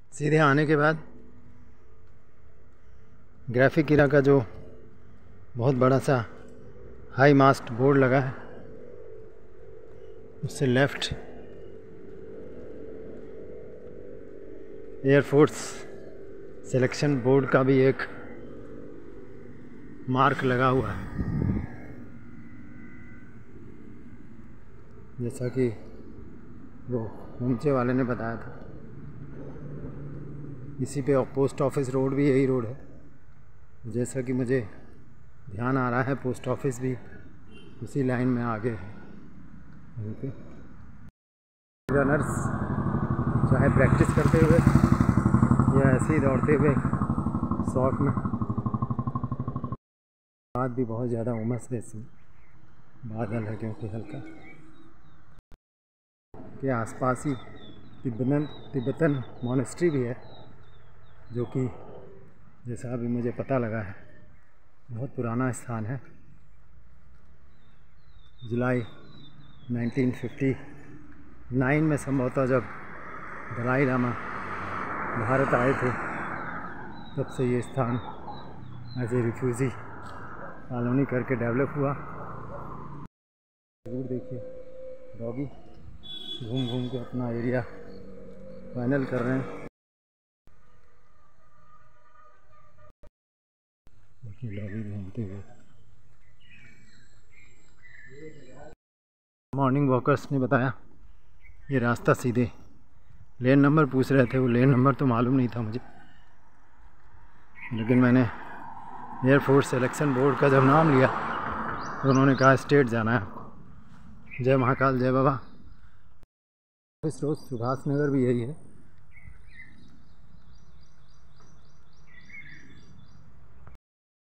सीधे आने के बाद ग्राफिक इरा का जो बहुत बड़ा सा हाई मास्ट बोर्ड लगा है, उससे लेफ्ट एयरफोर्स सिलेक्शन बोर्ड का भी एक मार्क लगा हुआ है, जैसा कि वो नीचे वाले ने बताया था। इसी पे पोस्ट ऑफिस रोड भी यही रोड है, जैसा कि मुझे ध्यान आ रहा है। पोस्ट ऑफिस भी उसी लाइन में आगे है। वहीं पे रनर्स चाहे प्रैक्टिस करते हुए या ऐसे ही दौड़ते हुए शौक में, आज भी बहुत ज़्यादा उमस है, इसमें बादल है क्योंकि हल्का के आसपास ही तिब्बतन मोनेस्ट्री भी है, जो कि जैसा अभी मुझे पता लगा है बहुत पुराना स्थान है। जुलाई 1959 में संभवतः जब दलाई लामा भारत आए थे, तब से ये स्थान एज ए रिफ्यूजी कॉलोनी करके डेवलप हुआ। जरूर देखिए, डॉगी घूम घूम के अपना एरिया फाइनल कर रहे हैं। देखिए डॉगी घूमते हुए। मॉर्निंग वॉकर्स ने बताया ये रास्ता सीधे, लेन नंबर पूछ रहे थे, वो लेन नंबर तो मालूम नहीं था मुझे, लेकिन मैंने एयरफोर्स सिलेक्शन बोर्ड का जब नाम लिया तो उन्होंने कहा स्टेट जाना है आपको। जय महाकाल, जय बाबा। ऑफिस रोड सुभाष नगर भी यही है।